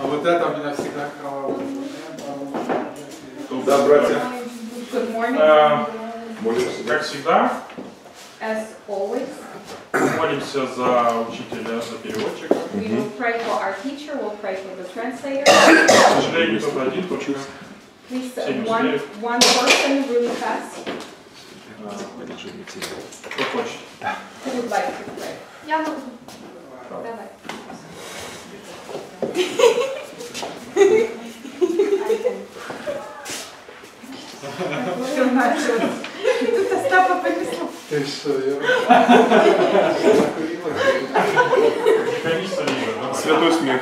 вот это меня всегда кровавое. Да, братья. Good morning. Как всегда, As always, молимся за учителя, за переводчика. we will pray for our teacher, we'll pray for the translator. К сожалению, только один, только Please, Все не one успеют. person really fast. кто хочет. Who would like to pray? Я могу. Давай. Что началось? Тут Остапа понесло. Ты что, я... Конечно, не Святой смех.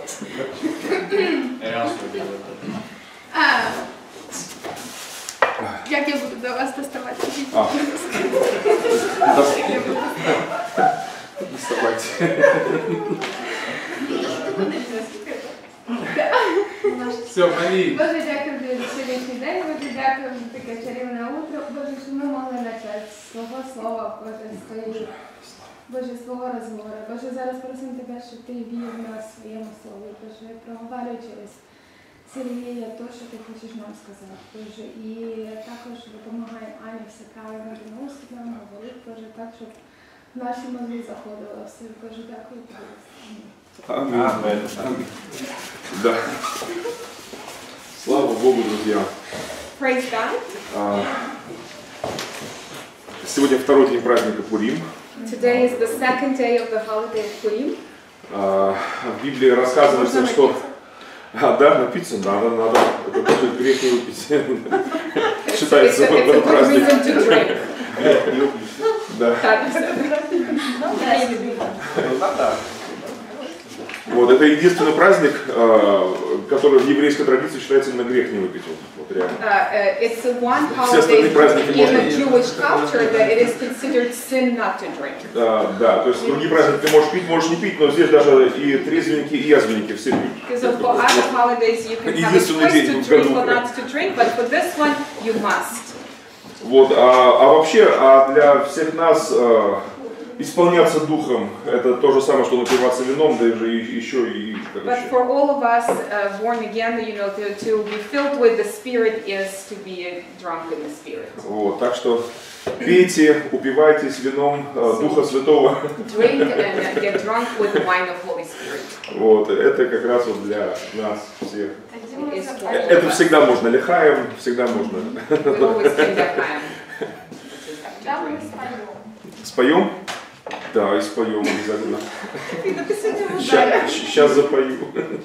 Як я буду до вас доставати? Доставайте. Все, моли. Боже, дякую за сьогоднішній день, Боже, дякую за таке чарівне утро. Боже, що ми могли почати свого слова, Боже, Боже, свого розговору. Боже, зараз просимо Тебе, щоб Ти вів нас в своєму слові, Боже, проговорюй через Сергія то, що Ти хочеш нам сказати, Боже. І також допомагай Ані все правильно доносити нам, говорити, Боже, так, щоб наші мозги заходили все. Боже, дякую Тобі. Аминь. Аминь. Да. Слава Богу, друзья. Praise God. Сегодня второй день праздника Пурим. Today is the second day of the holiday of Purim. В Библии рассказывается, что... Да, напиться надо. Это даже грех не выпить. Считается It's a good праздник. reason to drink. Да. Так. Вот, это единственный праздник, который в еврейской традиции считается именно грех не выпить. Вот реально. It's the one Все остальные holiday праздники in можно. the Jewish culture that it is considered sin not to drink. Да, то есть другие праздники ты можешь пить, можешь не пить, но здесь даже и трезвенники, и язвенники все пьют. Because for other holidays you can have a Единственный choice день to в drink году. or not to drink, but for this one you must. Вот, а вообще, для всех нас исполняться духом, это то же самое, что напиваться вином, даже еще и But for all of us born again, you know, to be filled with the Spirit is to be drunk in the Spirit. Вот, так что пейте, упивайтесь вином Духа Святого. Drink and get drunk with the wine of Holy Spirit. Вот, это как раз вот для нас всех. It is for all of Это us. всегда можно, лихаем, всегда можно. We always can get time. Споем? Да, и споем обязательно. Сейчас запою.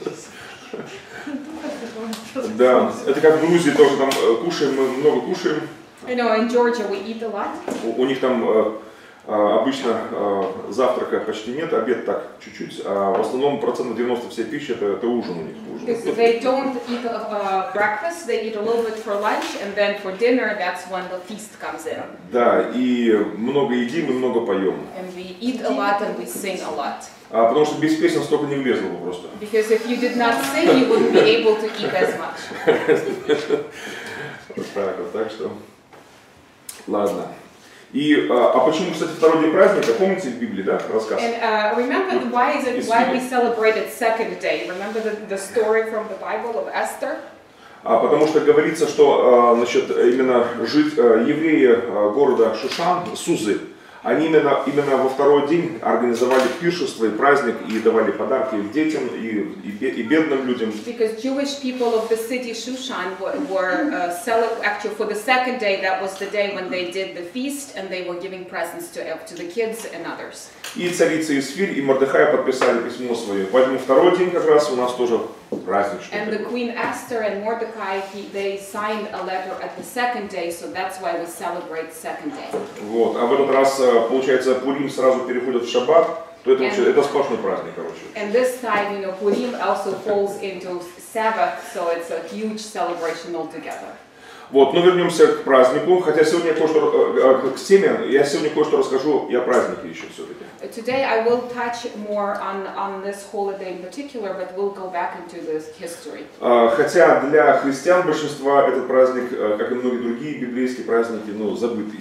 Да, это как в Грузии тоже там кушаем, мы много кушаем. You know, in Georgia we eat a lot. У них там обычно завтрака почти нет, обед так чуть-чуть, а в основном 90% всей пищи это ужин у них. Because they don't eat breakfast, they eat a little bit for lunch, and then for dinner, that's when the feast comes in. Да, и много едим и много поем. And we eat a lot and we sing a lot. Потому что без песен столько не влезло бы просто. Because if you did not sing, you wouldn't be able to eat as much. Так что, ладно. И, почему, кстати, второй день праздника, помните в Библии, да, рассказ? And remember why we celebrated second day? Remember the story from the Bible of Esther? Потому что говорится, что значит, именно евреи города Шушан, Сузы, они именно во второй день организовали пиршество и праздник и давали подарки детям и бедным людям. Because Jewish people of the city Shushan were actually for the second day, that was the day when they did the feast and they were giving presents to the kids and others. И царица Исфирь и Мордехай подписали письмо свое. Поэтому второй день как раз у нас тоже праздничный. And the Queen Esther and Mordecai, they signed a letter at the second day, so that's why we celebrate second day. Вот, а в этот раз, получается, Пурим сразу переходит в Шаббат, то это сплошной праздник, короче. And this time, you know, Purim also falls into Sabbath, so it's a huge celebration altogether. Вот, но вернемся к празднику, хотя сегодня к теме, я сегодня кое-что расскажу и о празднике еще все-таки. Today I will touch more on this holiday in particular, but we'll go back into this history. Хотя для христиан большинства этот праздник, как и многие другие библейские праздники, забытый.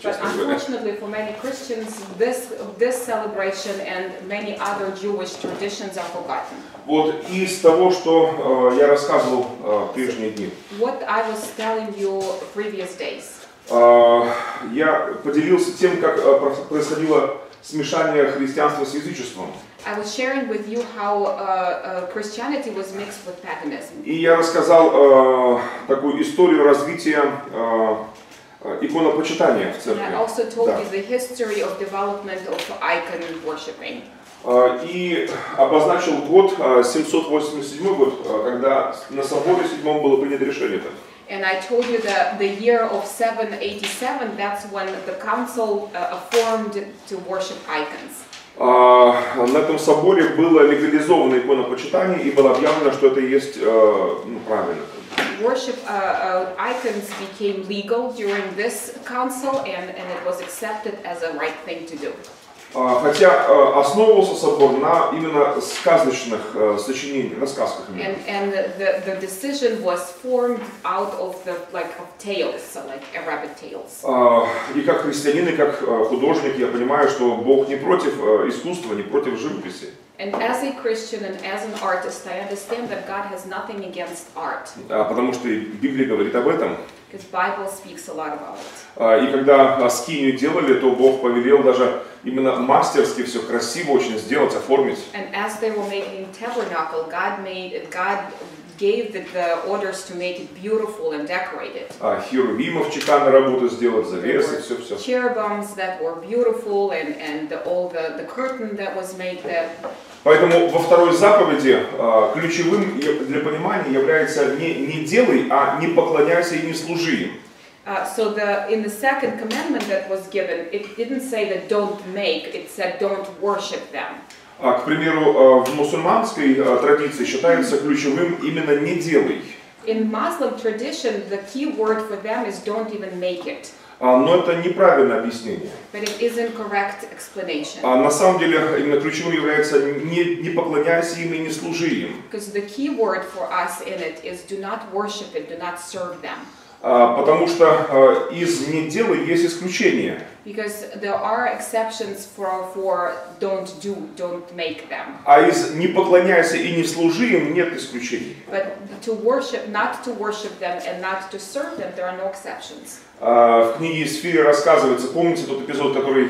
честно But говоря. unfortunately for many Christians, this celebration and many other Jewish traditions are forgotten. Вот из того, что я рассказывал прежние дни, What I was telling you previous days, я поделился тем, как происходило смешание христианства с язычеством. I was sharing with you how Christianity was mixed with paganism. И я рассказал такую историю развития иконопочитания в And церкви. I also told Да. you the history of development of icon worshipping. И обозначил год 787 год, когда на соборе 7 было принято решение. And I told you that the year of 787, that's when the council formed to worship icons. На этом соборе было легализовано иконопочитание и было объявлено, что это и есть правильно. Worship icons became legal during this council, and it was accepted as a right thing to do. Хотя основывался собор на именно сказочных сочинениях, на сказках. And the decision was formed out of of tales, so like Arabic tales. И как христианин, и как художник я понимаю, что Бог не против искусства, не против живописи. And as a Christian and as an artist, I understand that God has nothing against art, Потому что Библия говорит об этом. because Bible speaks a lot about it. И когда скинию делали, то Бог повелел даже именно мастерски все красиво очень сделать, оформить. And as they were making tabernacle, God gave the orders to make it beautiful and decorated. Херувимов чеканной работы сделать, завесы, все. Cherubims that were beautiful and all the curtain that was made there. Поэтому во второй заповеди ключевым для понимания является не делай, а не поклоняйся и не служи им. So in the second commandment that was given, it didn't say that don't make, it said don't worship them. К примеру, в мусульманской традиции считается ключевым именно не делай. In Muslim tradition, the key word for them is don't even make it. Но это неправильное объяснение. But it isn't correct explanation. На самом деле именно ключевым является не поклоняйся им и не служи им. Because the key word for us in it is do not worship it, do not serve them. Потому что из не делай есть исключения. Because there are exceptions for don't make them. А из не поклоняйся и не служи им нет исключений. But not to worship them and not to serve them, there are no exceptions. В книге Исфири рассказывается, помните тот эпизод, который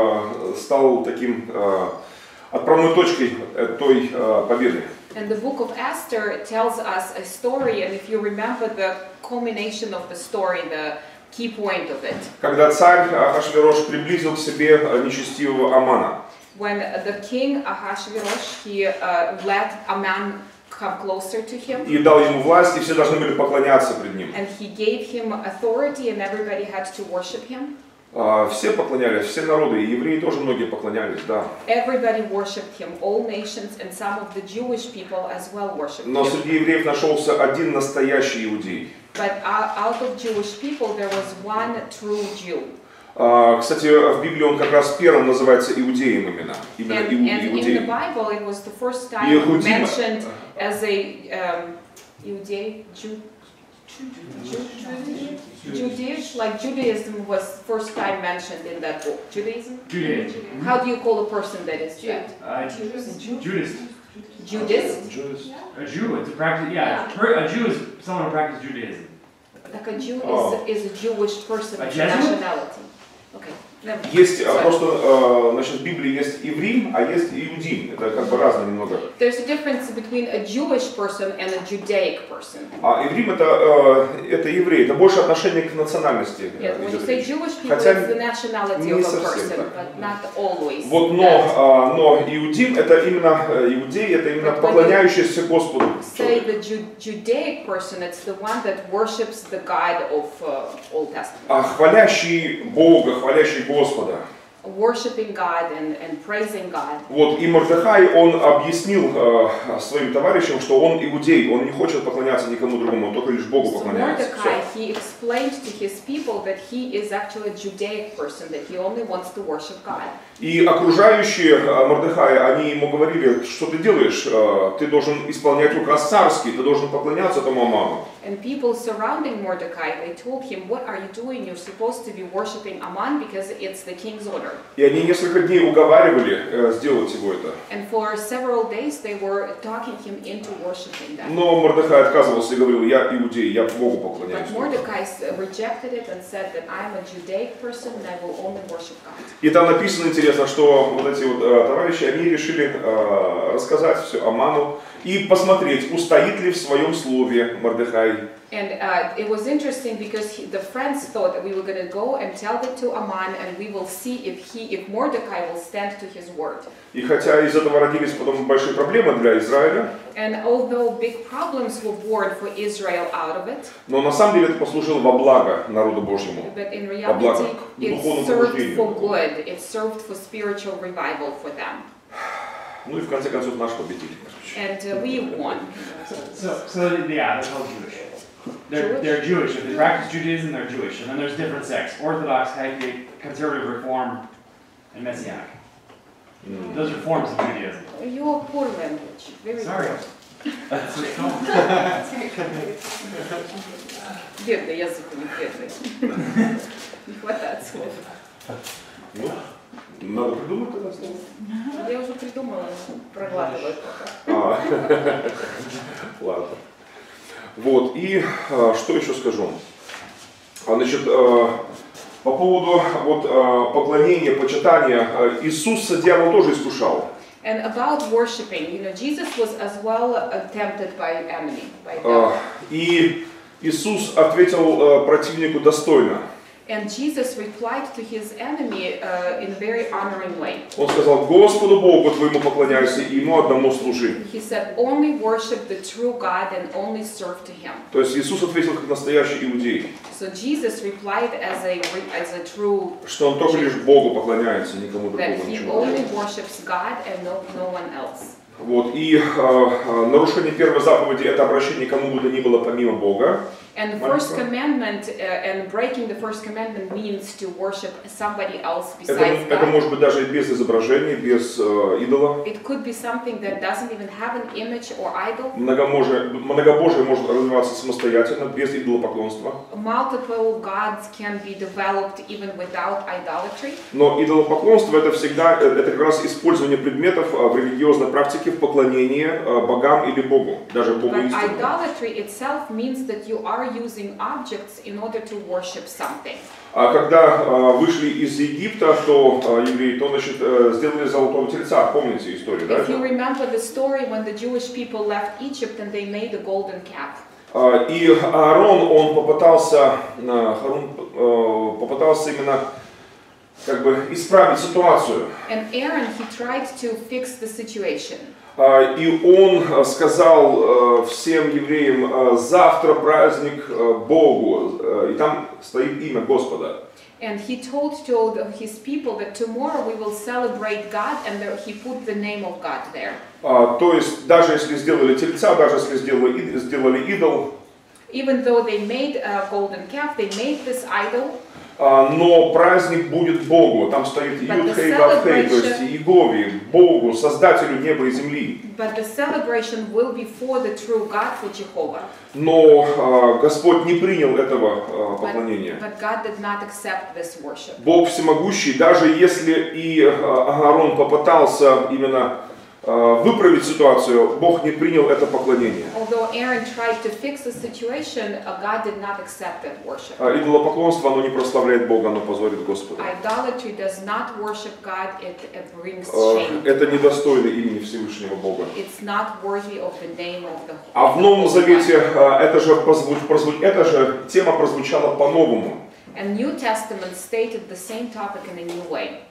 стал таким отправной точкой той победы? And the book of Esther tells us a story, and if you remember the culmination of the story, the key point of it. Когда царь Ахашверош приблизил к себе нечестивого Амана. When the king Ahasuerus, he let Aman come closer to him. И дал ему власть, и все должны были поклоняться пред ним. And he gave him authority, and everybody had to worship him. Все поклонялись, все народы, и евреи тоже многие поклонялись, да. Everybody worshipped him, all nations, and some of the Jewish people as well worshipped Но him. среди евреев нашелся один настоящий иудей. But out of Jewish people, there was one true Jew. Кстати, в Библии он как раз первым называется иудеем именно. Именно And in the иудеем. Bible, it was the first time Иудим. mentioned as a Иудей, Judaism, like Judaism was first time mentioned in that book. Judaism? Judaism. How do you call a person that is Jude? Judas. Judas? A Jew. It's a practice. Yeah. A Jew is someone who practices Judaism. Like a Jew Oh. is a Jewish person A of Jesuit? nationality. Okay. Never. Есть Sorry. просто, значит, в Библии есть Иврим, а есть Иудим. Это как бы разное немного. There's a difference between a Jewish person and a Judaic person. А Иврим это еврей, это больше отношение к национальности. Yeah, when you идет say речь. Jewish people, Хотя it's the nationality не of a совсем person, так. but not always. Вот, that. но Иудим это именно иудей, это именно But when поклоняющийся Господу. Say the Judaic person, it's the one that worships the God of Old Testament. Хвалящий Бога, хвалящий Господа. worshiping God and praising God. Вот, и Мордехай, он объяснил своим товарищам, что он иудей, он не хочет поклоняться никому другому, он только лишь Богу So поклоняется. Mordecai, he explained to his people that he is actually a Judaic person, that he only wants to worship God. И окружающие Мордехая, они ему говорили, что ты делаешь, ты должен исполнять указ царский, ты должен поклоняться этому Аману. And people surrounding Mordecai, they told him, what are you doing? You're supposed to be worshiping Aman because it's the king's order. И они несколько дней уговаривали сделать его это. And for several days they were talking him into worshiping that. Но Мордехай отказывался и говорил, я иудей, я Богу поклоняюсь. But Mordecai rejected it and said that I'm a Judaic person and I will only worship God. И там написано интересно, что вот эти вот товарищи, они решили рассказать все Аману и посмотреть, устоит ли в своем слове Мордехай. And it was interesting because the friends thought that we were going to go and tell it to Aman and we will see if Mordecai will stand to his word. И хотя из этого родились потом большие проблемы для Израиля, And although big problems were born for Israel out of it, но на самом деле это послужило во благо народу Божьему. but in Во благо reality it духовному served пробуждению. for good. It served for spiritual revival for them. Ну и в конце концов наш победитель. And we won. So yeah, they're called Jewish. They're Jewish. If they practice Judaism, they're Jewish. And then there's different sects: Orthodox, Catholic, Conservative, Reform, and Messianic. Those are forms of Judaism. Your poor language. Very Sorry. poor. That's what's going Бедный язык у них, бедный. Не хватает слов. Ну, надо придумать тогда слово. Я уже придумала, проглатываю пока. Ладно. Вот, и что еще скажу? Значит, по поводу вот, поклонения, почитания, Иисуса дьявол тоже искушал. And about worshiping, you know, Jesus was as well tempted by enemy, by devil. И Иисус ответил противнику достойно. And Jesus replied to his enemy in a very honoring way. Он сказал, Господу Богу твоему поклоняйся и Ему одному служи. He said, only worship the true God and only serve to Him. То есть Иисус ответил как настоящий иудей, So Jesus replied as a true, что Он только лишь Богу поклоняется, никому that другому he ничего. only worships God and no one else. Вот, и нарушение первой заповеди – это обращение к кому бы то ни было помимо Бога. And the first commandment, and breaking the first commandment means to worship somebody else besides Это God. может быть даже без изображения, без идола. It could be something that doesn't even have an image or idol. Многобожие может развиваться самостоятельно, без идолопоклонства. Multiple gods can be developed even without idolatry. Но идолопоклонство – это всегда, это как раз использование предметов в религиозной практике в поклонении богам или Богу, даже Богу But истинному. idolatry itself means that you are using objects in order to worship something. А когда вышли из Египта, то евреи, то, значит, сделали золотого тельца. Помните историю, да? If you remember the story when the Jewish people left Egypt and they made a golden calf. И Аарон, он попытался именно как бы исправить ситуацию. And Aaron, he tried to fix the situation. И он сказал всем евреям, завтра праздник Богу, и там стоит имя Господа. And he told his people that tomorrow we will celebrate God, and there, he put the name of God there. То есть даже если сделали тельца, даже если сделали идол, Even though they made a golden calf, they made this idol. но праздник будет Богу. Там стоит Юд-Хей, Вав-Хей, то есть Иегове, Богу, Создателю неба и земли. But the celebration will be for the true God, for Jehovah. Но Господь не принял этого поклонения. But God did not accept this worship. Бог всемогущий, даже если и Аарон попытался именно выправить ситуацию, Бог не принял это поклонение. Although Aaron tried to fix the situation, God did not accept that worship. Идолопоклонство, оно не прославляет Бога, оно позорит Господа. Idolatry does not worship God, it brings shame. Это недостойно имени Всевышнего Бога. It's not worthy of the name of the А в Новом God. Завете эта же тема прозвучала по-новому. And New Testament stated the same topic in a new way.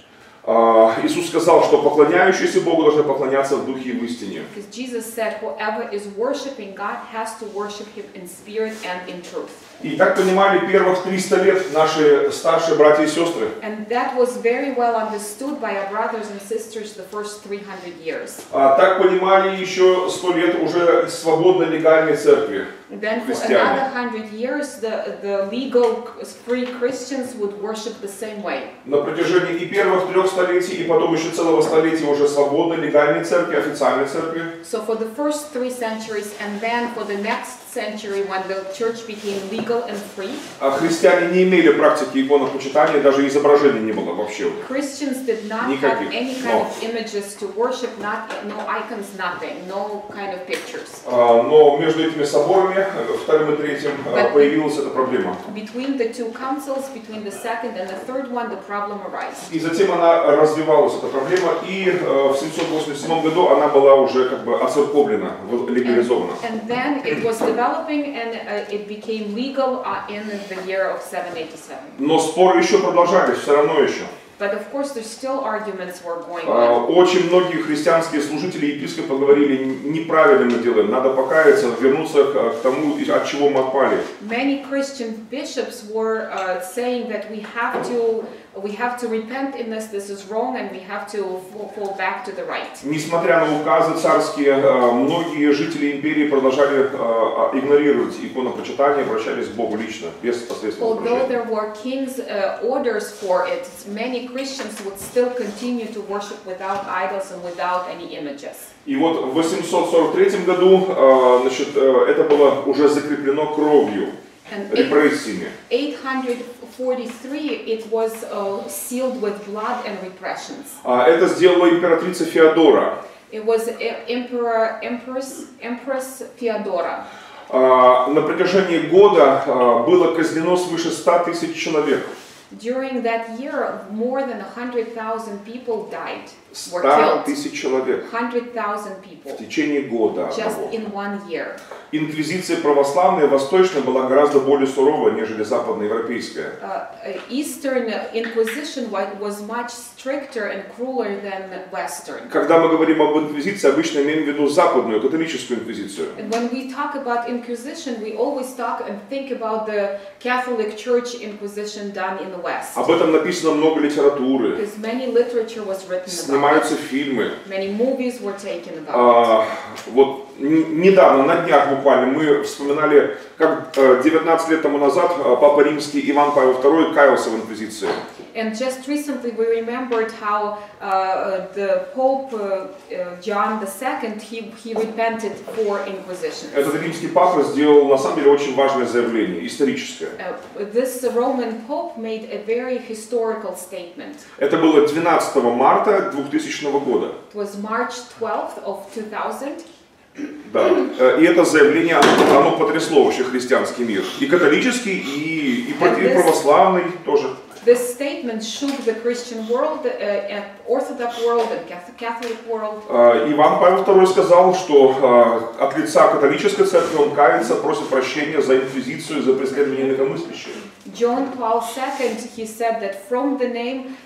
Иисус сказал, что поклоняющиеся Богу должны поклоняться в духе и в истине. Because Jesus said, whoever is worshiping God has to worship Him in spirit and in truth. И так понимали первых 300 лет наши старшие братья и сестры. And that was very well understood by our brothers and sisters the first 300 years. Так понимали еще 100 лет уже свободной легальной церкви. Then for another 100 years, the legal free Christians would worship the same way. На протяжении и первых 3 столетий, и потом еще целого столетия уже свободной легальной церкви, официальной церкви. So for the first 3 centuries, and then for the next century, when the church became legal and free, Христиане не имели практики иконопочитания, даже изображений не было вообще. Christians did not have any kind of images to worship, no icons, nothing, no kind of pictures. Но между этими соборами, вторым и третьим, появилась эта проблема. Between the two councils, between the second and the third one, the problem arose. И затем она развивалась, эта проблема, и в 787 году она была уже как бы оцерковлена, легализована. And then it was developing and it became legal in the year of 787. Но споры еще продолжались, все равно еще. But of course, there's still arguments were going on. Очень многие христианские служители и епископы говорили, неправильно мы делаем, надо покаяться, вернуться к тому, от чего мы отпали. Many Christian bishops were saying that we have to repent in this is wrong, and we have to fall back to the right. Несмотря на указы царские, многие жители империи продолжали игнорировать иконопочитание, обращались к Богу лично, без посредственного Although обращения. there were king's orders for it, many Christians would still continue to worship without idols and without any images. И вот в 843 году значит, это было уже закреплено кровью, репрессиями. 843, it was sealed with blood and repressions. Это сделала императрица Феодора. It was Empress Theodora. На протяжении года было казнено свыше 100 тысяч человек. During that year, more than 100,000 people died, were 100 killed. тысяч человек 100,000 people, в течение года just одного. in 1 year. Инквизиция православная, восточная, была гораздо более суровая, нежели западноевропейская. Eastern Inquisition was much stricter and crueler than Western. Когда мы говорим об инквизиции, обычно имеем в виду западную, католическую инквизицию. And when we talk about Inquisition, we always talk and think about the Catholic Church Inquisition done in the West. Об этом написано много литературы, Because many literature was written about снимаются it. фильмы. Many movies were taken about it. Вот недавно, на днях буквально, мы вспоминали, как 19 лет тому назад Папа Римский Иван Павел II каялся в инквизиции. And just recently we remembered how the Pope John II, he repented for Inquisition. Этот римский папа сделал на самом деле очень важное заявление, историческое. This Roman Pope made a very historical statement. Это было 12 марта 2000 года. It was March 12th of 2000. Да. И это заявление, оно потрясло вообще христианский мир. И католический, и православный тоже. This statement shook the Christian world, Orthodox world and Catholic world. Иван Павел II сказал, что от лица католической церкви он кается, просит прощения за инквизицию, за преследование инакомыслящих. John Paul II, he said that from the name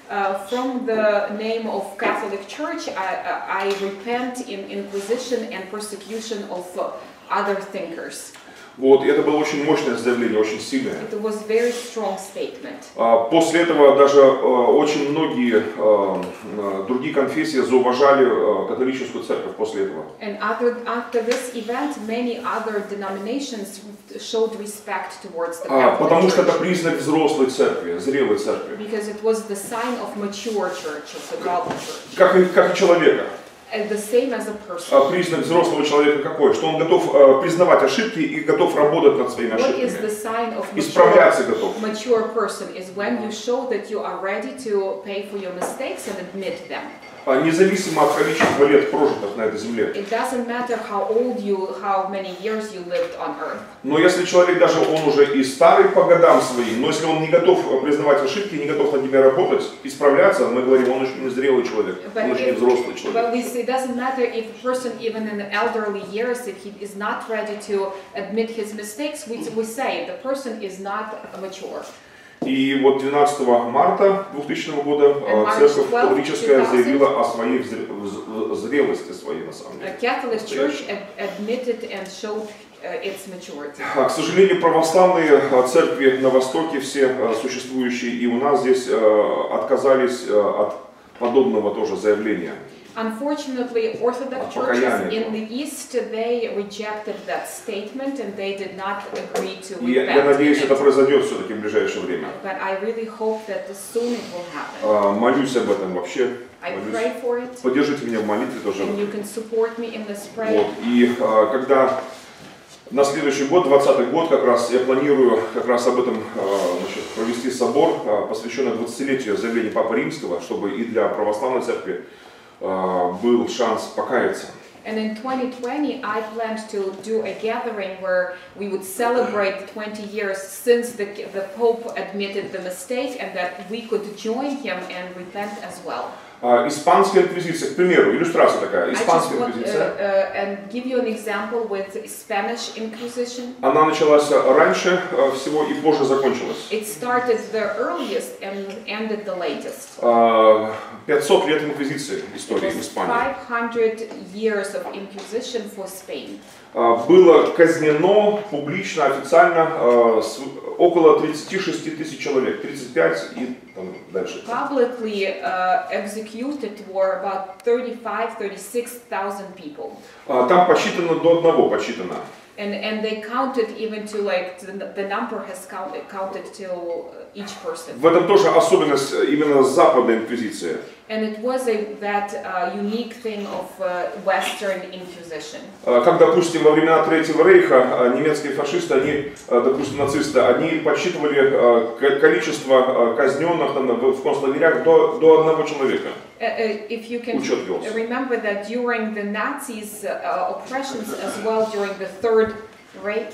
of Catholic Church, I repent in Inquisition and persecution of other thinkers. Вот, и это было очень мощное заявление, очень сильное. It was a very strong statement. После этого даже очень многие другие конфессии зауважали католическую церковь после этого. And after this event, many other denominations showed respect towards the Catholic Потому что это Church. признак взрослой церкви, зрелой церкви. Because it was the sign of mature church, of adult church. Как и человека. And the same as a person. Признак взрослого человека какой? Что он готов признавать ошибки и готов работать над своими What is the ошибками. sign of Исправляться готов. mature person is when you show that you are ready to pay for your mistakes and admit them. Независимо от количества лет, прожитых на этой земле. It doesn't matter how old you, how many years you lived on earth. Но если человек даже он уже и старый по годам своим, но если он не готов признавать ошибки, не готов над ними работать, исправляться, мы говорим, он еще не зрелый человек, он еще не взрослый человек. But we say it doesn't matter if a person even in the elderly years, if he is not ready to admit his mistakes, we say the person is not mature. И вот 12 марта 2000 года церковь католическая заявила о своей зрелости своей на самом деле. Catholic Church admitted and showed its maturity. К сожалению, православные церкви на Востоке, все существующие и у нас здесь, отказались от подобного тоже заявления. Unfortunately, Orthodox churches in the East, they rejected that statement and they did not agree to repent. Я надеюсь, это произойдет все-таки в ближайшее время. But I really hope that soon it will happen. Молюсь об этом вообще. I pray for it. Поддержите меня в молитве тоже. And you can support me in this prayer. Вот. И когда на следующий год, 2020 год, как раз я планирую как раз об этом провести собор, посвященный 20-летию заявления Папы Римского, чтобы и для православной церкви был шанс покаяться. And in 2020, I planned to do a gathering where we would celebrate 20 years since the Pope admitted the mistake and that we could join him and repent as well. Испанская инквизиция, к примеру, иллюстрация такая, испанская инквизиция. And give you an example with Spanish Inquisition. Она началась раньше всего и позже закончилась. It started the earliest and ended the latest. 500 лет инквизиции истории Испании. 500 years of Inquisition for Spain. Было казнено публично, официально около 36 тысяч человек, 35 и там дальше. Publicly executed were about 36,000 people. Там посчитано до одного, посчитано. And they counted even to like the number has counted till each person. В этом тоже особенность именно Западной инквизиции. And it was that unique thing of Western Inquisition. Как, допустим, во времена Третьего Рейха немецкие фашисты, они, допустим, нацисты, они подсчитывали количество казненных в концлагерях до одного человека. If you can remember that during the Nazis' oppressions as well during the Third Reich.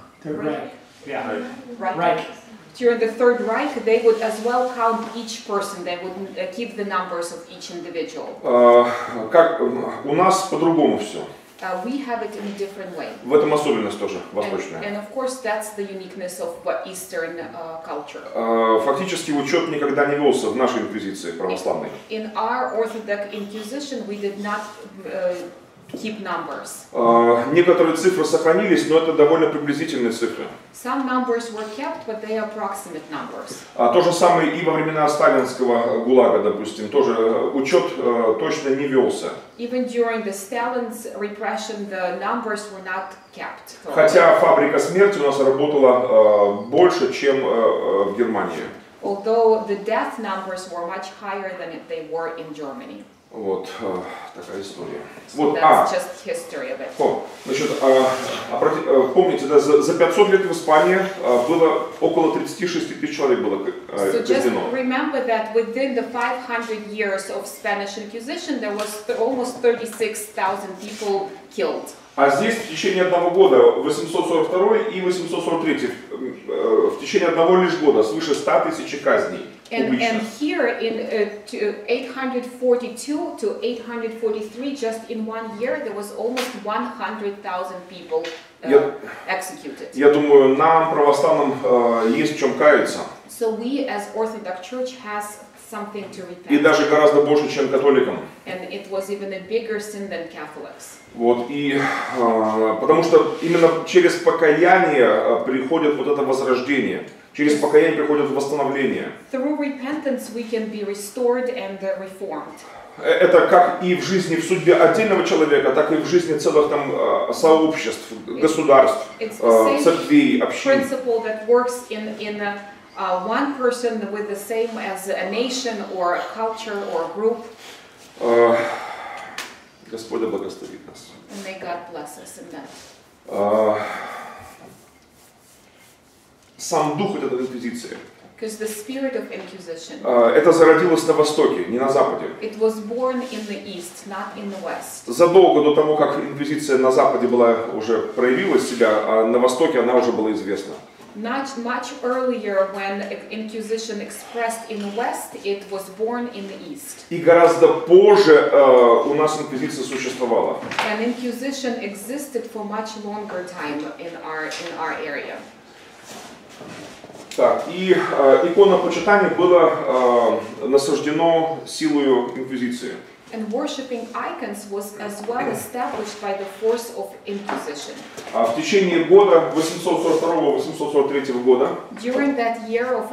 Yeah. Reich. During the Third Reich, they would as well count each person. They would keep the numbers of each individual. Как у нас по-другому все. We have it in a different way. В этом особенность тоже восточная. And of course, that's the uniqueness of Eastern culture. Фактически учет никогда не велся в нашей инквизиции православной. In our Orthodox Inquisition, we did not keep numbers. Некоторые цифры сохранились, но это довольно приблизительные цифры. Some numbers were kept, but they are approximate numbers. То же самое и во времена сталинского ГУЛАГа, допустим, тоже учет точно не велся. Even during the Stalin's repression, the numbers were not kept. Хотя фабрика смерти у нас работала больше, чем в Германии. Although the death numbers were much higher than they were in Germany. Вот такая история. So Вот, that's just history of it. Значит, помните, да, за 500 лет в Испании было около 36 тысяч человек было So just казнено. remember that within the 500 years of Spanish Inquisition, there was almost 36,000 people killed. А здесь в течение одного года, 842 и 843, в течение одного лишь года свыше 100 тысяч казней. And here in 842 to 843, just in 1 year, there was almost 100,000 people executed. Я думаю, нам, православным, есть в чем каяться. So we as Orthodox Church has something to repent. И даже гораздо больше, чем католикам. And it was even a bigger sin than Catholics. Вот, и потому что именно через покаяние приходит вот это возрождение. Через покаяние приходит восстановление. Through repentance we can be restored and reformed. Это как и в жизни, в судьбе отдельного человека, так и в жизни целых там сообществ, государств, церквей, общин. Principle that works in one person with the same as a nation or a culture or a group. Господь благословит нас. And may God bless us in that. Сам дух этой инквизиции. Because the spirit of Inquisition. Это зародилось на Востоке, не на Западе. It was born in the East, not in the West. Задолго до того, как инквизиция на Западе была уже проявила себя, а на Востоке она уже была известна. Much earlier, when Inquisition expressed in the West, it was born in the East. И гораздо позже у нас инквизиция существовала. And Inquisition existed for much longer time in our area. Так, и иконопочитание было насаждено силою инквизиции. And worshipping icons was as well established by the force of Inquisition. В течение года 842-843 года During that year of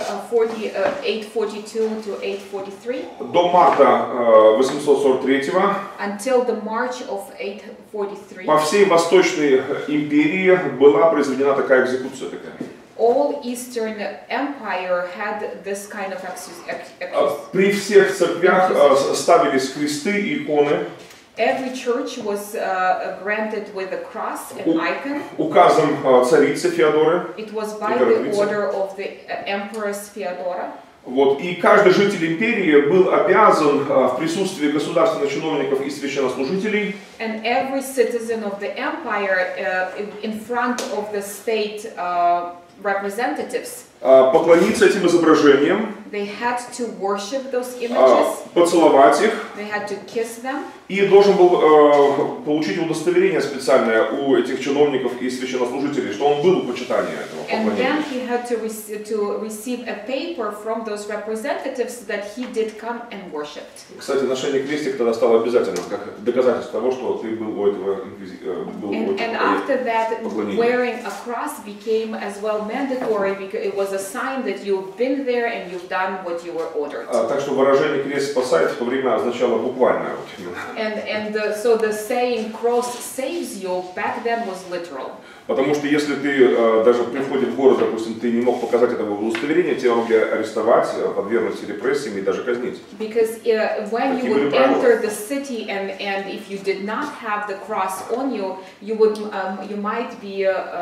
842 to 843, до марта 843 until the March of 843, по всей Восточной империи была произведена такая экзекуция. all Eastern Empire had this kind of execution. При всех церквях ставились кресты и иконы. Every church was granted with a cross and icon. Указом царицы Феодоры. It was by the order of the Empress Feodora. Вот, и каждый житель империи был обязан в присутствии государственных чиновников и священнослужителей And every citizen of the empire in front of the state representatives, поклониться этим изображениям, they had to worship those images, поцеловать их, they had to kiss them, и должен был получить удостоверение специальное у этих чиновников и священнослужителей, что он был у почитания этого and then поклонения. he had to receive a paper from those representatives that he did come and worshipped. Кстати, ношение крестика тогда стало обязательным, как доказательство того, что ты был у этого And after that, поклонения. wearing a cross became as well mandatory because it was a sign that you've been there and you've done what you were ordered. Так что выражение «крест спасает» в то время означало буквально. Вот именно. So the saying "cross saves you" back then was literal. Потому что если ты даже при входе в город, допустим, ты не мог показать этого удостоверения, тебя могли арестовать, подвергнуть репрессиям и даже казнить. Because when you would enter the city and if you did not have the cross on you, you might be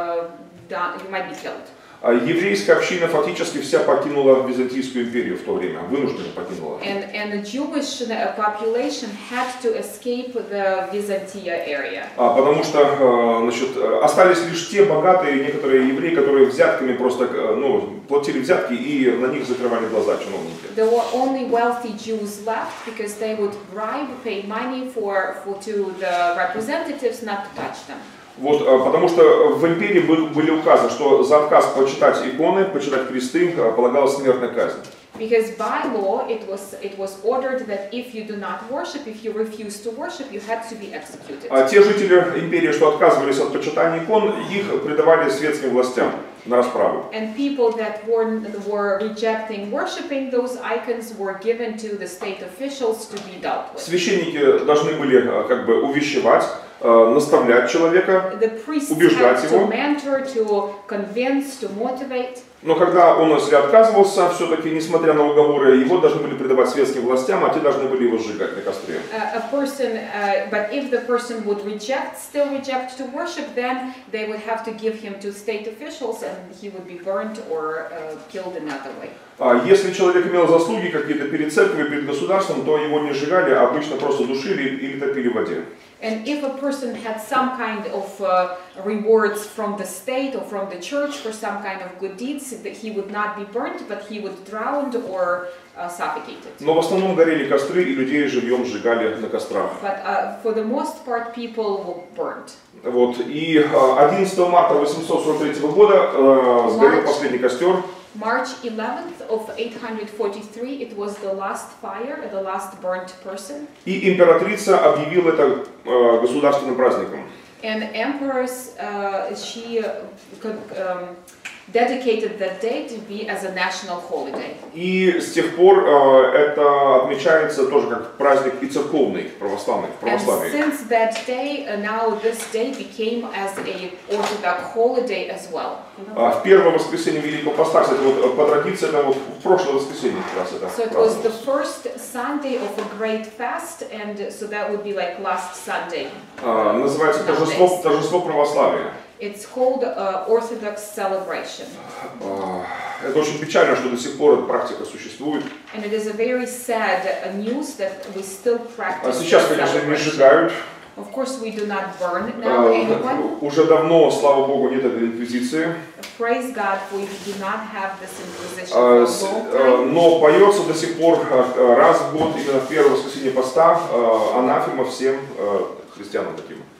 killed. Еврейская община фактически вся покинула Византийскую империю в то время, вынужденно покинула. And the Jewish population had to escape the Byzantia area. Потому что, значит, остались лишь те богатые некоторые евреи, которые взятками просто, платили взятки и на них закрывали глаза чиновники. There were only wealthy Jews left because they would bribe, pay money to the representatives not to touch them. Вот, потому что в империи были указы, что за отказ почитать иконы, почитать кресты полагалась смертная казнь. Because by law it was ordered that if you do not worship, if you refuse to worship, you had to be executed. Те жители империи, что отказывались от почитания икон, их предавали светским властям на расправу. And people that were rejecting worshiping those icons were given to the state officials to be dealt with. Священники должны были как бы увещевать, наставлять человека, убеждать его. To mentor, to convince, to motivate. Но когда он отказывался, все-таки, несмотря на уговоры, его должны были предавать светским властям, а те должны были его сжигать на костре. But if the person would still reject to worship, then they would have to give him to state officials and he would be burnt or killed another way. Если человек имел заслуги какие-то перед церковью, перед государством, то его не сжигали, а обычно просто душили или топили в воде. And if a person had some kind of rewards from the state or from the church for some kind of good deeds, that he would not be burnt, but he would drown or suffocated. Но в основном горели костры, и людей живьем сжигали на кострах. But for the most part, people were burnt. Вот. И 11 марта 843 года сгорел последний костер. March 11th of 843, it was the last fire, the last burnt person. И императрица объявила это государственным праздником. And empress, she dedicated that day to be as a national holiday. И с тех пор это отмечается тоже как праздник и церковный, православный, в православии. And since that day, now this day became as a Orthodox holiday as well. В первое воскресенье Великого Поста, кстати, вот по традиции это вот в прошлое воскресенье как раз это So it was the first Sunday of a great fast, and so that would be like last Sunday. Называется торжество православия. It's called Orthodox celebration. Это очень печально, что до сих пор эта практика существует. And it is a very sad news that we still practice. Сейчас, конечно, не сжигают. Of course, we do not burn now anyone. Уже давно, слава Богу, нет этой инквизиции. Praise God, we do not have this inquisition for a long time. Но поется до сих пор раз в год, именно в первое воскресенье поста, анафема всем христианам таким.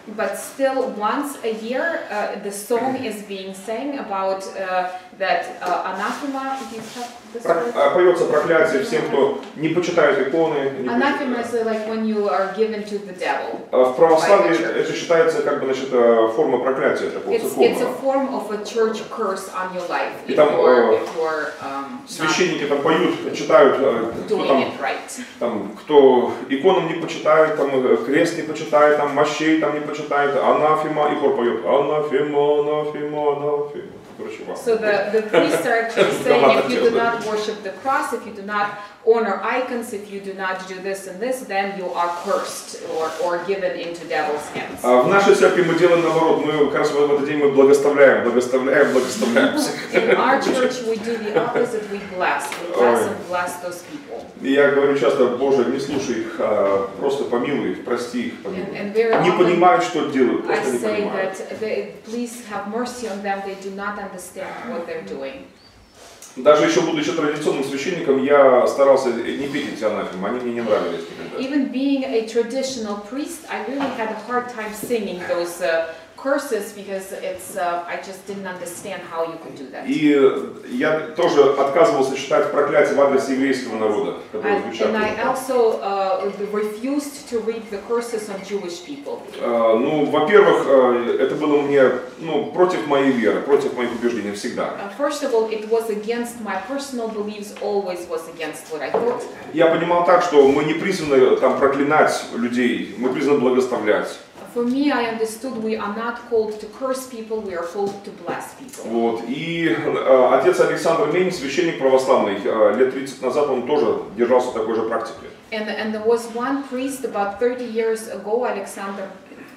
But still, once a year, the song is being sang about that anathema. Do you have this word? Поется проклятие всем, кто не почитает иконы. Anathema is like when you are given to the devil. В православии это считается как бы, значит, форма проклятия такого It's a церковного. form of a church curse on your life И if там you're священники там поют, читают, кто doing там, it right. там, кто иконам не почитает, там крест не почитает, там мощей там не почитает, анафема, и хор поет анафема, анафема, анафема. Короче, So the priests are actually saying if you do not worship the cross, if you do not honor icons, if you do not do this and this, then you are cursed or given into devil's hands. В нашей церкви мы делаем наоборот, мы как раз в этот день мы благословляем всех. In our church we do the opposite, we bless and bless those people. И я говорю часто, Боже, не слушай их, просто помилуй их, прости их, помилуй. Не понимают, что делают, I просто не say понимают. that please have mercy on them, they do not understand what they're doing. Даже еще будучи традиционным священником, я старался не петь эти анафемы, они мне не нравились никогда. Even being a traditional priest, I really had a hard time singing those curses because I just didn't understand how you could do that. И я тоже отказывался читать проклятие в адрес еврейского народа, которые звучат. And I also refused to read the curses on Jewish people. Ну, во-первых, это было мне, против моей веры, против моих убеждений всегда. First of all, it was against my personal beliefs, always was against what I thought. Я понимал так, что мы не призваны там проклинать людей, мы призваны благословлять. For me, I understood we are not called to curse people, we are called to bless people. Вот. И отец Александр Мень, священник православный, лет 30 назад он тоже держался такой же практики. And there was one priest about 30 years ago, Alexander.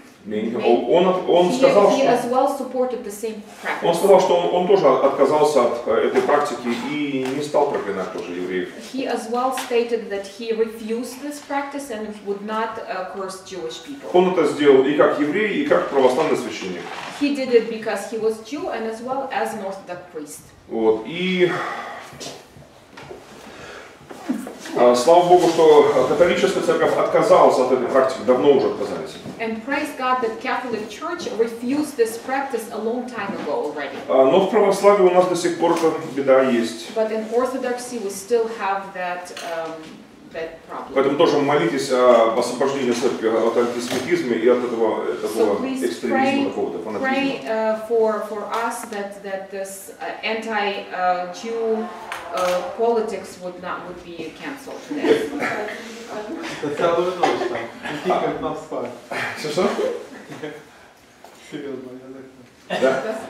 Он сказал, He as well supported the same practice. Он сказал, что он тоже отказался от этой практики и не стал проклинать тоже евреев. He as well stated that he refused this practice and would not curse Jewish people. Он это сделал и как еврей, и как православный священник. He did it because he was Jew and as well as an Orthodox priest. Вот. И слава Богу, что католическая церковь отказалась от этой практики, давно уже отказались. And praise God that Catholic Church refused this practice a long time ago already. Но в православии у нас до сих пор эта беда есть. But in Orthodoxy we still have that problem. Поэтому тоже молитесь об освобождении церкви от антисемитизма и от этого экстремизма, какого-то фанатизма. Pray for us that this anti-Jew politics would be cancelled today. Это целую ночь там, не как нам спать. Что? Серьезно, я так. Да?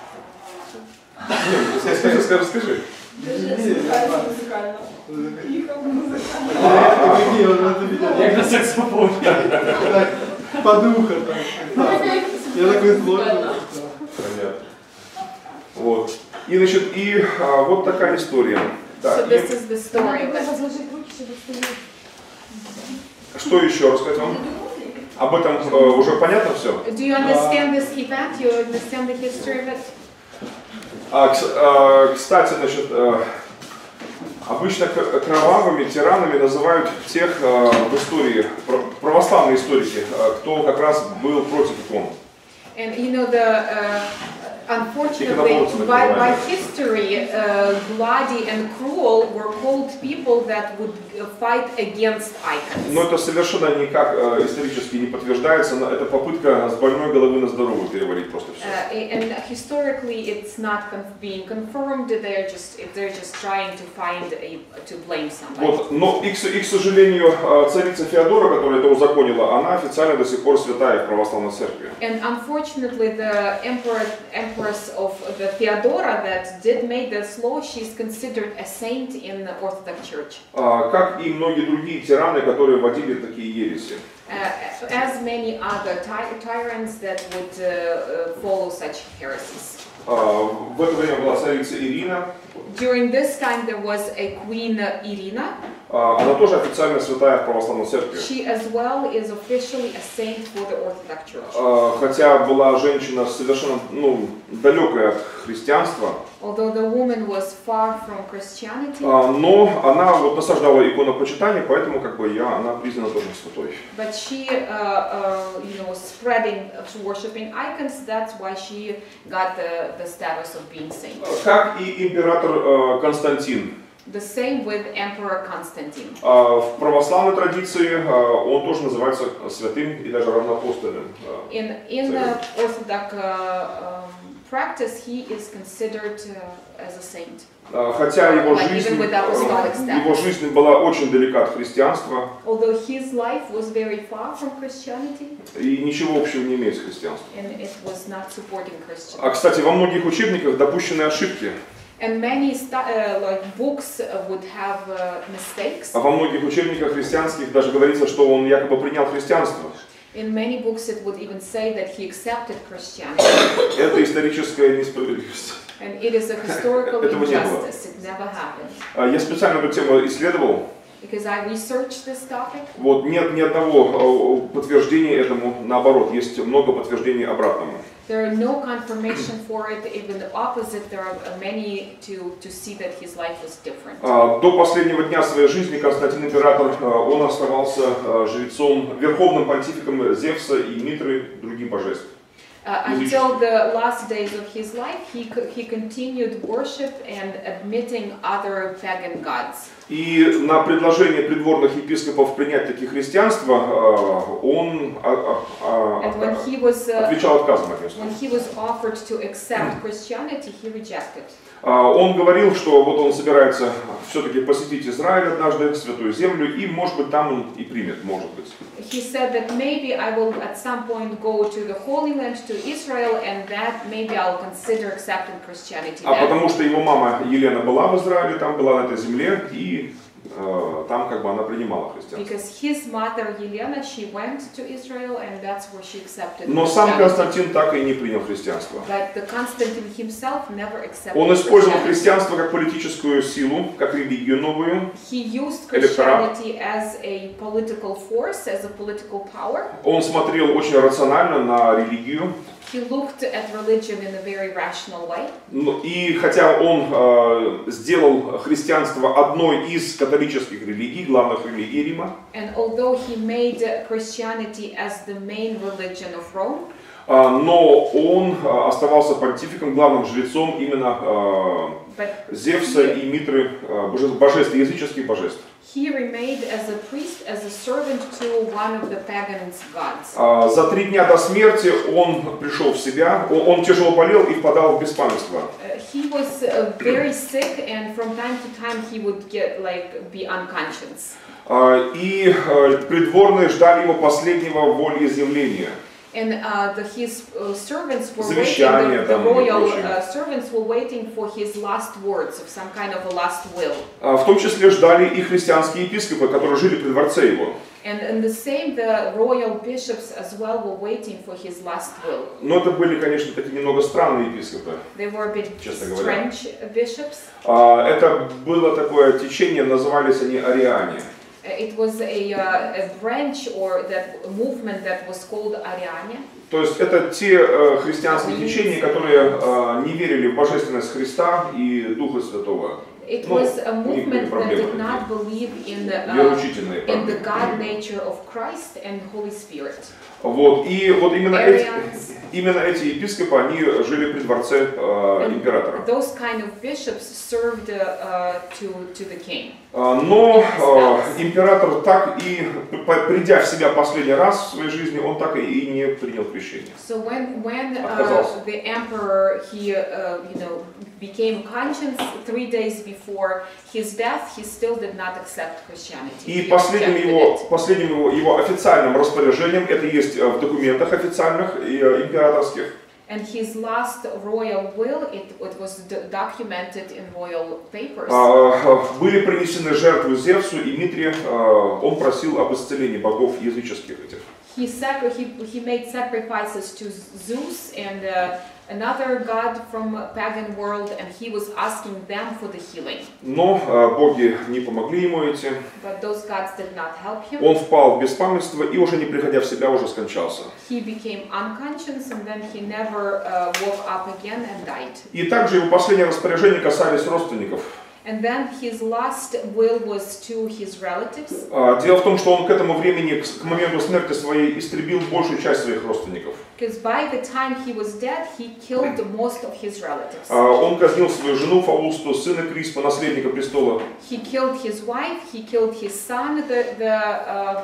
Скажи. Як на саксофоне. Подуха там. Я такой сложный. Понятно. Вот. И, значит, вот такая история. So this is the story. Что еще рассказать вам? Об этом уже понятно все? Do you understand this event? You understand the history of it? Кстати, значит, обычно кровавыми тиранами называют тех в истории, православные историки, кто как раз был против икон. And you know unfortunately, by history, bloody and cruel were called people that would fight against icons. Но это совершенно никак исторически не подтверждается, но это попытка с больной головы на здоровую перевалить просто все. And historically, it's not being confirmed. They're just trying to to blame somebody. Вот, но и к сожалению, царица Феодора, которая это узаконила, она официально до сих пор святая в православной церкви. And unfortunately, the empress of the Theodora that did make this law, she's considered a saint in the Orthodox Church. Как и многие другие тираны, которые вводили такие ереси. As many other tyrants that would follow such heresies. В это время была царица Ирина. During this time there was a queen Irina. Она тоже официально святая в православной церкви. She as well is officially a saint for the Orthodox Church. Хотя была женщина совершенно далекая от христианства, Although the woman was far from Christianity, но она вот насаждала иконопочитание, поэтому как бы она признана тоже святой. but she, spreading worshiping icons. That's why she got the status of being saint. Как и император Константин. The same with Emperor Constantine. В православной традиции он тоже называется святым и даже равноапостольным. In the Orthodox practice, he is considered as a saint. Хотя его жизнь была очень далека от христианства. Although his life was very far from Christianity, и ничего общего не имеет с христианством. and it was not supporting Christianity. Кстати, во многих учебниках допущены ошибки. And many books would have mistakes. Во многих учебниках христианских даже говорится, что он якобы принял христианство. In many books it would even say that he accepted Christianity. Это историческая несправедливость. And it is a historical injustice. It never happened. Я специально эту тему исследовал. Because I researched this topic. Вот нет ни одного подтверждения этому, наоборот, есть много подтверждений обратному. There are no confirmation for it, even the opposite. There are many to see that his life was different. До последнего дня своей жизни Константин император, он оставался жрецом, верховным понтификом Зевса и Митры, других божеств. Until the last days of his life, he continued worship and admitting other pagan gods. И на предложение придворных епископов принять таки христианство, он отвечал отказом от них. When he was offered to accept Christianity, he rejected. Он говорил, что вот он собирается все-таки посетить Израиль однажды, Святую Землю, и, может быть, там он и примет, может быть. He said that maybe I will at some point go to the Holy Land, to Israel, and that maybe I'll consider accepting Christianity. Потому что его мама Елена была в Израиле, там была на этой земле, и там как бы она принимала христианство. Because his mother Елена, she went to Israel, and that's where she accepted. Но сам Константин так и не принял христианство. But the Constantine himself never accepted. Он использовал христианство как политическую силу, как религию новую. He used Christianity as a political force, as a political power. Он смотрел очень рационально на религию. He looked at religion in a very rational way. И хотя он сделал христианство одной из католических религий, главных религий Рима, And although he made Christianity as the main religion of Rome, но он оставался понтификом, главным жрецом именно Зевса и Митры, божеств, языческих божеств. he remained as a priest, as a servant to one of the pagan gods. За 3 дня до смерти он пришел в себя, он тяжело болел и впадал в беспамятство. He was very sick, and from time to time he would be unconscious. И придворные ждали его последнего волеизъявления. And his servants were Завещание, waiting, the royal servants were waiting for his last words, of some kind of a last will. В том числе ждали и христианские епископы, которые жили при дворце его. And the same, the royal bishops as well were waiting for his last will. Но это были, конечно, такие немного странные епископы. They were a bit Честно говоря. strange bishops. Это было такое течение, назывались они ариане. It was a branch or that movement that was called Ariane. То есть это те христианские течения, которые не верили в божественность Христа и Духа Святого. It was a movement that did not believe in the God nature of Christ and Holy Spirit. Вот, и вот именно эти епископы, они жили при дворце императора. Those kind of bishops served to the king. Но император так и, придя в себя последний раз в своей жизни, он так и не принял крещение. So when the emperor became conscious 3 days before his death, he still did not accept Christianity. И последним его официальным распоряжением, это есть в документах официальных императорских. And his last royal will, it was documented in royal papers. Были принесены жертвы Зевсу и Митре. Он просил об исцелении богов языческих этих. he made sacrifices to Zeus and another god from pagan world, and he was asking them for the healing. Но боги не помогли ему этим. But those gods did not help him. Он впал в беспамятство и уже не приходя в себя, уже скончался. He became unconscious and then he never woke up again and died. И также его последние распоряжения касались родственников. And then his last will was to his relatives. Дело в том, что он к этому времени, к моменту смерти своей, истребил большую часть своих родственников. Because by the time he was dead, he killed most of his relatives. Он казнил свою жену Фаусту, сына Криспа, наследника престола. He killed his wife. He killed his son, the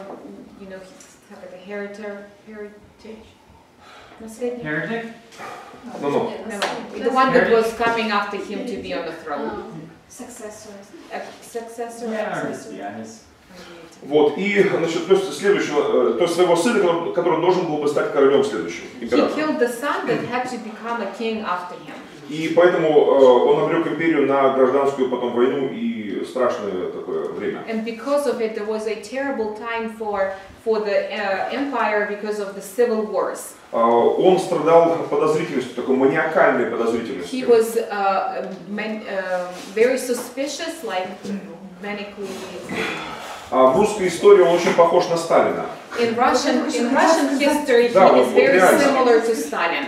heritage. Наследник? Heretic? No. No, the one that was coming after him to be on the throne. Successor. Successor. Yeah, his. Вот, и, значит, то есть следующего, то есть своего сына, который должен был бы стать королем следующим, He императором. killed the son that had to become a king after him. И поэтому он обрек империю на гражданскую потом войну и страшное такое время. And because of it, there was a terrible time for the empire because of the civil wars. Он страдал подозрительностью, такой маниакальной He подозрительностью. was very suspicious, like manically. В русской истории он очень похож на Сталина. In Russian history, he Да, is вот very реально. similar to Stalin.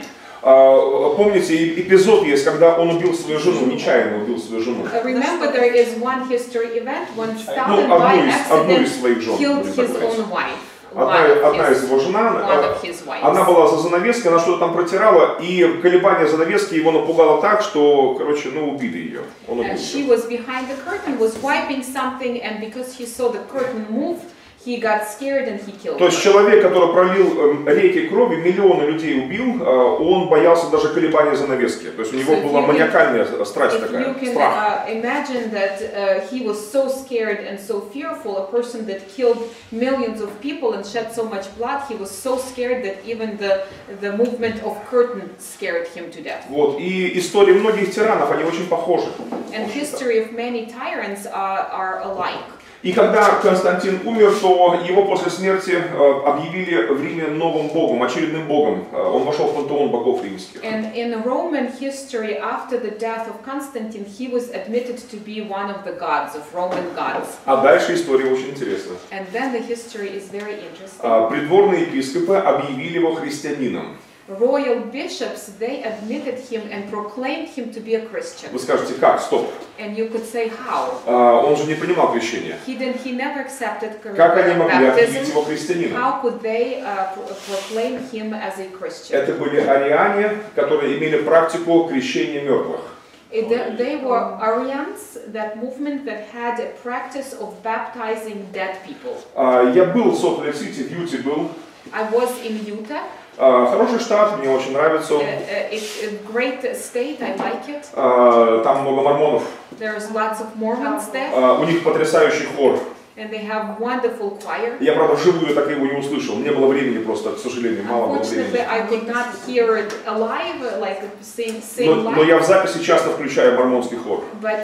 Помните, эпизод есть, когда он убил свою жену, нечаянно убил свою жену. Remember, there is one history event when Ну, Stalin by одну из accident своих жен. killed будем his так говорить. own wife. Одна из его One жена, of his wives. она была за занавеской, она что-то там протирала, и колебание занавески его напугало так, что, короче, убили ее. Он убил She ее. was behind the curtain, was wiping something, and because he saw the curtain move, he got scared and he killed То есть her. человек, который пролил реки крови, миллионы людей убил, он боялся даже колебания занавески. То есть у него So if была you маниакальная страсть If you такая, can страх. imagine that he was so scared and so fearful, a person that killed millions of people and shed so much blood, he was so scared that even the movement of curtain scared him to death. Вот. И истории многих тиранов, они очень похожи. And history of many tyrants are alike. И когда Константин умер, то его после смерти объявили в Риме новым богом, очередным богом. Он вошел в пантеон богов римских. And in Roman history, after the death of Constantine, he was admitted to be one of the gods, of Roman gods. А дальше история очень интересна. And then the history is very interesting. Придворные епископы объявили его христианином. Royal bishops, they admitted him and proclaimed him to be a Christian. Вы скажете, как? Стоп. And you could say how. Он же не принимал крещения. He never accepted Как они могли объявить baptism. его христианином? How could they proclaim him as a Christian? Это были ариане, которые имели практику крещения мертвых. They were Arians, that movement that had a practice of baptizing dead people. Я был в Солт-Лейк-Сити, в Юте был. I was in Utah. Хороший штат, мне очень нравится он. It's a great state, I like it. Там много мормонов. There's lots of Mormons there, У них потрясающий хор. and they have wonderful choir. Я, правда, вживую так его не услышал. Не было времени просто, к сожалению, мало было Unfortunately, времени. I could not hear it alive, like sing Но live. я в записи часто включаю мормонский хор. But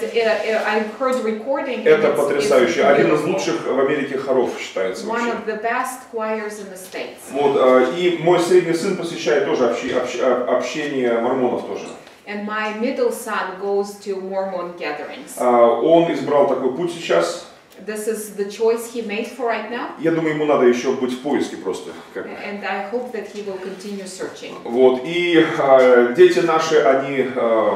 I heard recording. And Это it's потрясающе. Один из beautiful. лучших в Америке хоров считается One вообще. of the best choirs in the States. Вот, и мой средний сын посещает тоже общение мормонов тоже. And my middle son goes to Mormon gatherings. Он избрал такой путь сейчас. This is the choice he made for right now. Я думаю, ему надо еще быть в поиске просто. And I hope that he will continue searching. Вот, и дети наши, они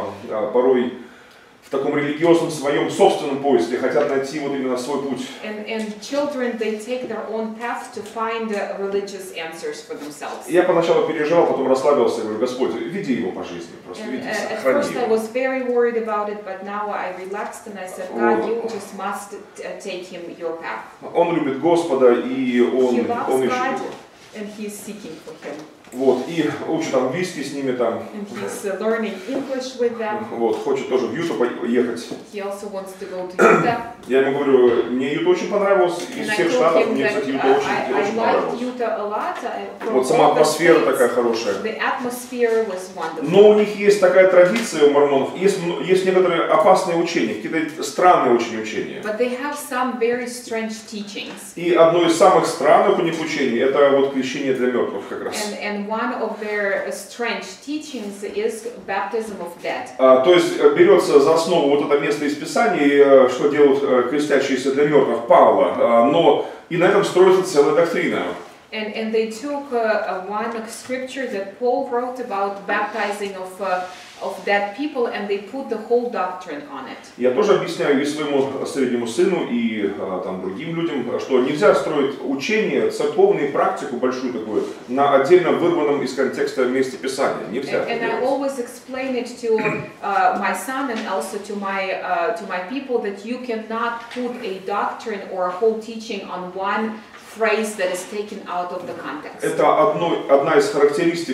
порой в таком религиозном своем собственном поиске хотят найти вот именно свой путь. And children, they take their own path to find religious answers for themselves. Я поначалу переживал, потом расслабился и говорю, Господь, веди его по жизни, просто And веди, at сохрани first I его. was very worried about it, but now I relaxed and I said, God, you just must take him your path. Он любит Господа, и He он loves ищет God, его. and he is seeking for him. Вот, и учит английский с ними там. and he's learning English with them. Вот, хочет тоже в Юту поехать. He also wants to go to Utah. Я ему говорю, мне Юта очень понравилось, из And I всех told штатов him мне, that кстати, Юта очень I liked понравилась. Utah a lot. From Вот сама all the атмосфера states, такая хорошая. the atmosphere was wonderful. Но у них есть такая традиция у мормонов, есть некоторые опасные учения, какие-то странные очень учения. But they have some very strange teachings. И одно из самых странных у них учений это вот крещение для мертвых как раз. And one of their strange teachings is baptism of dead. То есть берется за основу вот это место из Писания, что делают крестящиеся для мертвых Павла, но и на этом строится целая доктрина. And they took one scripture that Paul wrote about baptizing of dead people, and they put the whole doctrine on it. Я тоже объясняю и своему среднему сыну, и там, другим людям, что нельзя строить учение, церковную практику большую такую, на отдельно вырванном из контекста месте Писания. Нельзя. And I always explain it to my son and also to my people that you cannot put a doctrine or a whole teaching on one phrase that is taken out of the context. Это одна из характеристик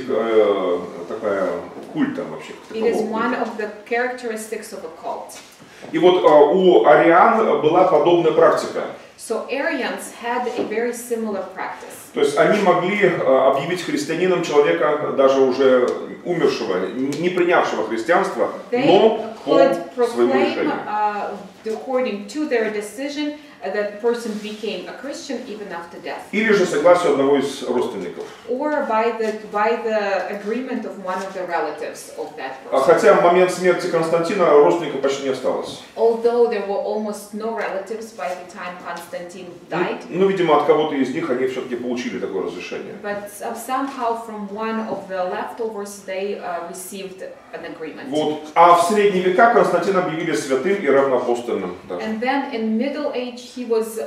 такая культа вообще. It is one of the characteristics of a cult. И вот у ариан была подобная практика. So Arians had a very similar practice. То есть они могли объявить христианином человека, даже уже умершего, не принявшего христианство, но по своему решению. According to their decision, that person became a Christian even after death. Или же согласию одного из родственников. Or by the agreement of one of the relatives of that person. Хотя в момент смерти Константина родственников почти не осталось. Although there were almost no relatives by the time Constantine died. Ну, видимо, от кого-то из них они все-таки получили такое разрешение. But somehow from one of the leftovers they received an agreement. Вот. А в средние века Константина объявили святым и равноапостольным. And then in Middle Age he was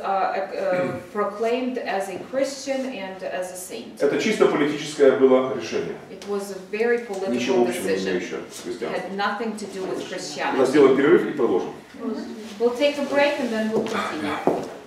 proclaimed as a Christian and as a saint. Это чисто политическое было решение. It was a very Ничего political общего не decision. имеющее с It христианством. had nothing to do with У нас Christianity. сделаем перерыв и продолжим. We'll take a break and then we'll continue.